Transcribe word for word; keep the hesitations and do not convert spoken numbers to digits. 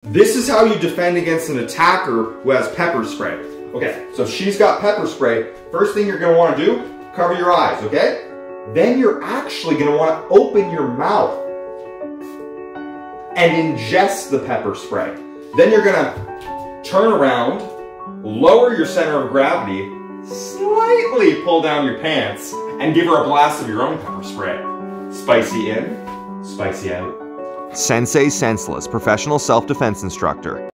This is how you defend against an attacker who has pepper spray. Okay, so she's got pepper spray. First thing you're gonna wanna do, cover your eyes, okay? Then you're actually gonna wanna open your mouth and ingest the pepper spray. Then you're gonna turn around, lower your center of gravity, slightly pull down your pants, and give her a blast of your own pepper spray. Spicy in, spicy out. Sensei Senseless, professional self-defense instructor.